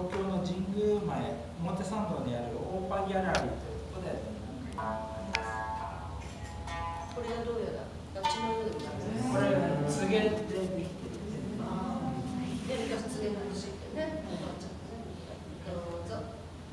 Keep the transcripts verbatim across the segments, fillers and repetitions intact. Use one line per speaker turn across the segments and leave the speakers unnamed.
東京の神宮前表参道にあるオーパーギャラリーというところでやってみます。
これがどうやらガチのようでございます。
これつげでできてる。
ああ、で、じゃあつげが欲しいってね、おばあちゃんね。どうぞ。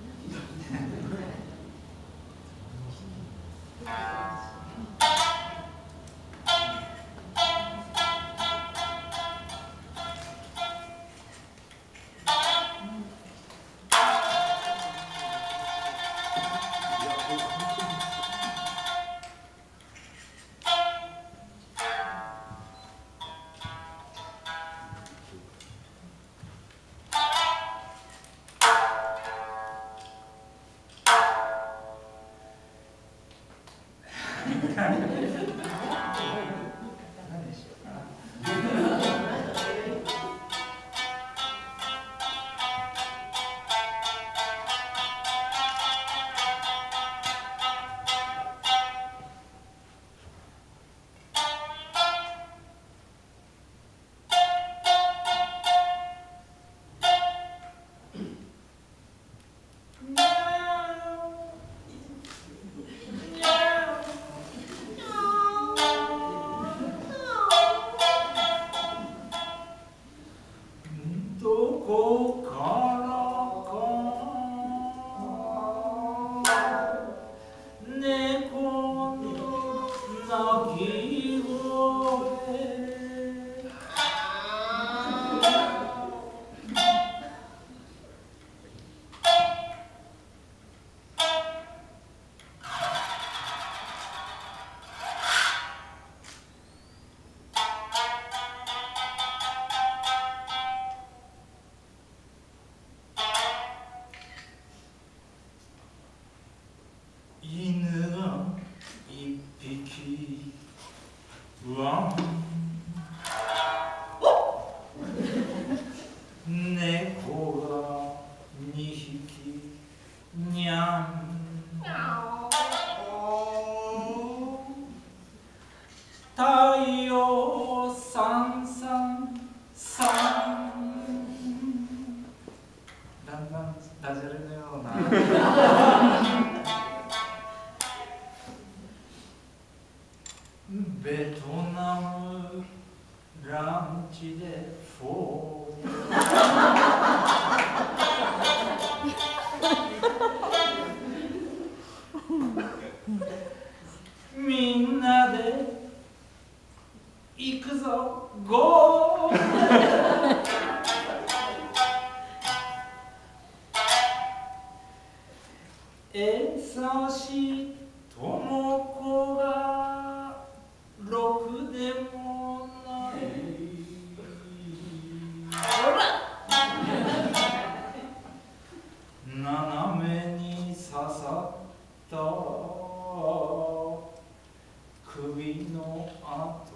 ベトナムランチでフォーみんなで行くぞゴー優しい友子がろくでもない斜めに刺さった首の跡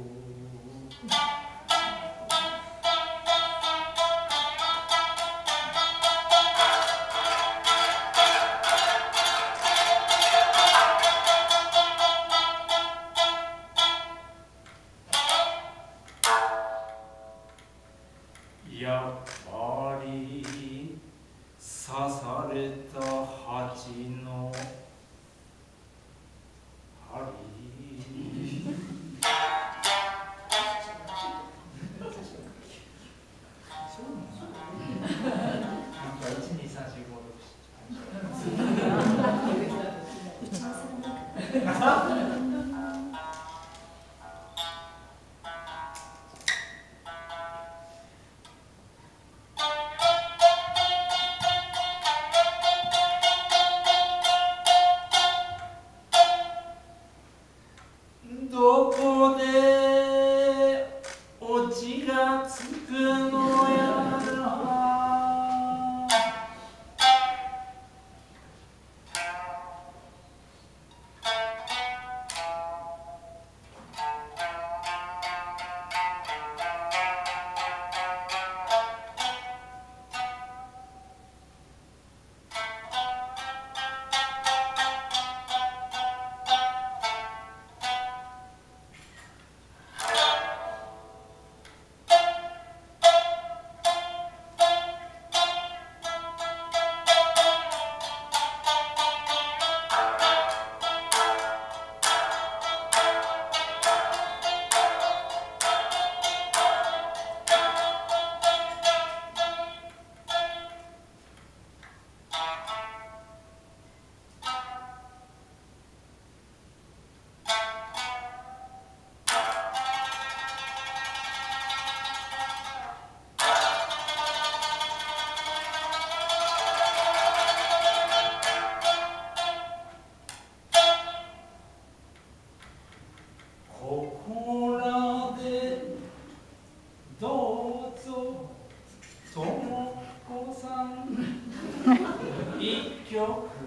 やっぱり刺された蜂の針なんかいちにさんしごろくどこでオチがつくのやら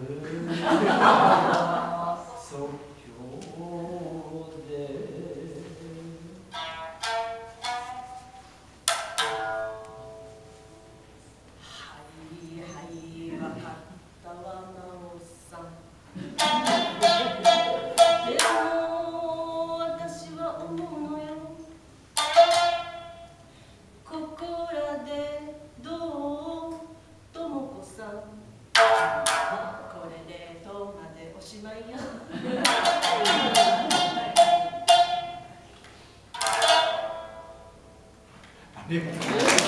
即興で
はいはいわかったわなおさんでも私は思うのよここらでどうともこさんこれでとまでおしまいよ
ありがとうございます。